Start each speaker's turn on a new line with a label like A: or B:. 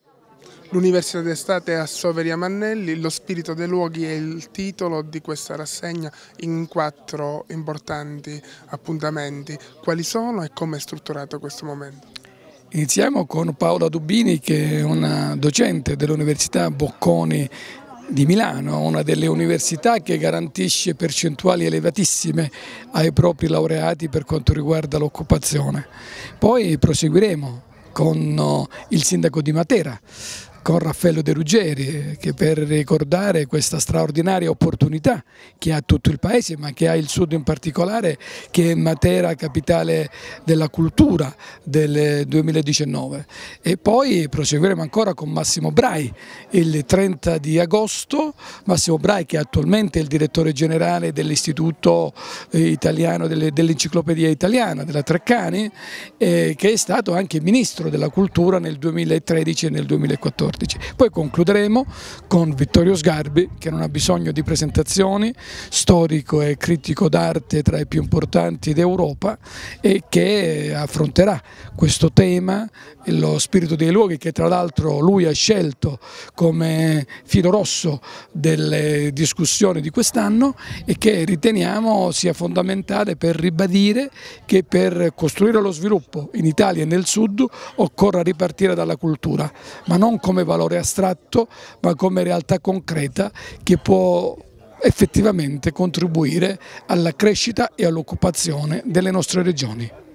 A: L'Università d'Estate a Soveri Amannelli, lo spirito dei luoghi è il titolo di questa rassegna in 4 importanti appuntamenti. Quali sono e come è strutturato questo momento?
B: Iniziamo con Paola Dubini, che è una docente dell'Università Bocconi di Milano, una delle università che garantisce percentuali elevatissime ai propri laureati per quanto riguarda l'occupazione. Poi proseguiremo con il sindaco di Matera, con Raffaello De Ruggeri, che per ricordare questa straordinaria opportunità che ha tutto il paese, ma che ha il Sud in particolare, che è Matera capitale della cultura del 2019. E poi proseguiremo ancora con Massimo Brai il 30 di agosto, Massimo Brai che attualmente è il direttore generale dell'Istituto Italiano, dell'Enciclopedia Italiana, della Treccani, che è stato anche Ministro della Cultura nel 2013 e nel 2014. Poi concluderemo con Vittorio Sgarbi, che non ha bisogno di presentazioni, storico e critico d'arte tra i più importanti d'Europa, e che affronterà questo tema, lo spirito dei luoghi, che tra l'altro lui ha scelto come filo rosso delle discussioni di quest'anno e che riteniamo sia fondamentale per ribadire che per costruire lo sviluppo in Italia e nel Sud occorra ripartire dalla cultura, ma non come valore astratto, ma come realtà concreta che può effettivamente contribuire alla crescita e all'occupazione delle nostre regioni.